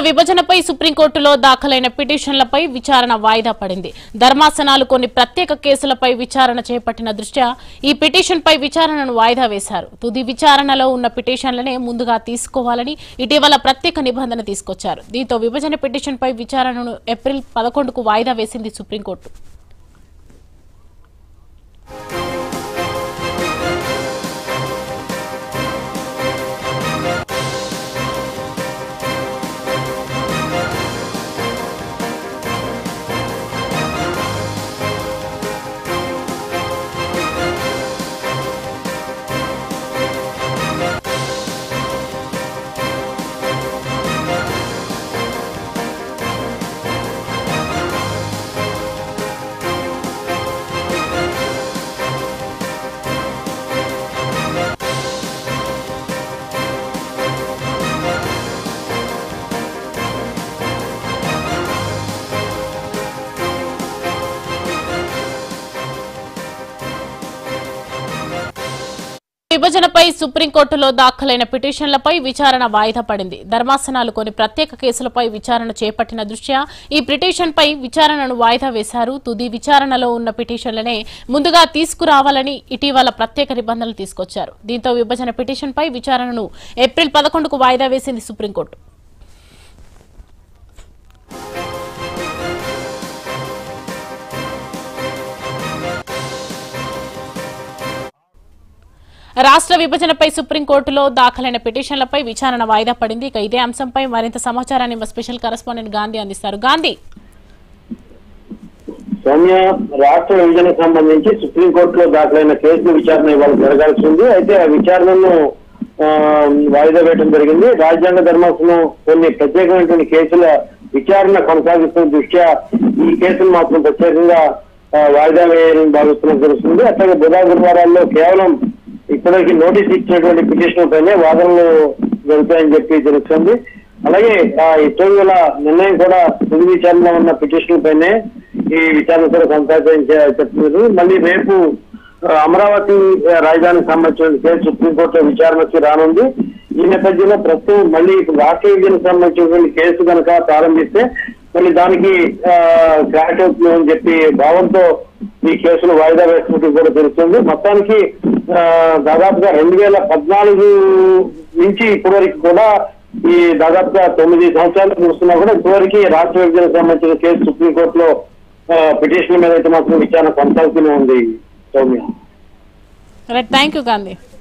విభజనపై సుప్రీంకోర్టులో దాఖలైన పిటిషన్లపై విచారణ వాయిదా పడింది. ధర్మాసనాలు కొన్ని ప్రత్యేక కేసులపై విచారణ చేపట్టిన దృష్ట్యా ఈ పిటిషన్పై విచారణను వాయిదా వేశారు. తుది విచారణలో ఉన్న పిటిషన్లనే ముందుగా తీసుకోవాలని ఇటీవల ప్రత్యేక నిబంధన తీసుకొచ్చారు. దీంతో విభజన పిటిషన్పై విచారణను ఏప్రిల్ 11కు వాయిదా వేసింది సుప్రీంకోర్టు. విభజనపై సుప్రీంకోర్టులో దాఖలైన పిటిషన్లపై విచారణ వాయిదా పడింది. ధర్మాసనాలు కొన్ని ప్రత్యేక కేసులపై విచారణ చేపట్టిన దృష్ట్యా ఈ పిటిషన్పై విచారణను వాయిదా వేశారు. తుది విచారణలో ఉన్న పిటిషన్లనే ముందుగా తీసుకురావాలని ఇటీవల ప్రత్యేక నిబంధనలు తీసుకొచ్చారు. దీంతో విభజన పిటిషన్పై విచారణను ఏప్రిల్ 11కు వాయిదా వేసింది సుప్రీంకోర్టు. రాష్ట్ర విభజనపై సుప్రీంకోర్టులో దాఖలైన పిటిషన్లపై విచారణ వాయిదా పడింది. ఇక ఇదే అంశంపై మరింత సమాచారాన్ని మా స్పెషల్ కరెస్పాండెంట్ గాంధీ అందిస్తారు. గాంధీ, సౌమ్య, రాష్ట్ర విభజనకు సంబంధించి సుప్రీంకోర్టులో దాఖలైన కేసుల విచారణ ఇవాళ జరగాల్సి ఉంది. అయితే ఆ విచారణను వాయిదా వేయడం జరిగింది. రాజ్యాంగ ధర్మాసనం కొన్ని ప్రత్యేకమైనటువంటి కేసుల విచారణ కొనసాగిస్తున్న దృష్ట్యా ఈ కేసులు మాత్రం ప్రత్యేకంగా వాయిదా వేయాలని భావిస్తున్నట్టు తెలుస్తుంది. అట్లాగే గురువారాల్లో కేవలం ఇప్పటికీ నోటీస్ ఇచ్చినటువంటి పిటిషన్ పైనే వాదనలు జరుగుతాయని చెప్పి తెలుస్తుంది. అలాగే ఇటీవల నిర్ణయం కూడా తుది విచారణలో ఉన్న పిటిషన్ పైనే ఈ విచారణ కూడా కొనసాగించాలని చెప్తున్నారు. మళ్ళీ రేపు అమరావతి రాజధానికి సంబంధించిన కేసు సుప్రీంకోర్టులో విచారణకి రానుంది. ఈ నేపథ్యంలో ప్రస్తుతం మళ్ళీ రాష్ట్ర విభజనకు సంబంధించినటువంటి కేసు కనుక ప్రారంభిస్తే మళ్ళీ దానికి క్రాష్ అవుతుందని చెప్పి భావంతో ఈ కేసులు వాయిదా వేసినట్టు కూడా తెలుస్తుంది. మొత్తానికి దాదాపుగా 2014 నుంచి ఇప్పటి వరకు కూడా ఈ దాదాపుగా 9 సంవత్సరాలు చూస్తున్నా కూడా ఇప్పటివరకు రాష్ట్ర విభజనకు సంబంధించిన కేసు సుప్రీంకోర్టులో పిటిషన్ మీద అయితే మాత్రం విచారణ కొనసాగుతూనే ఉంది. Soumya, thank you Gandhi.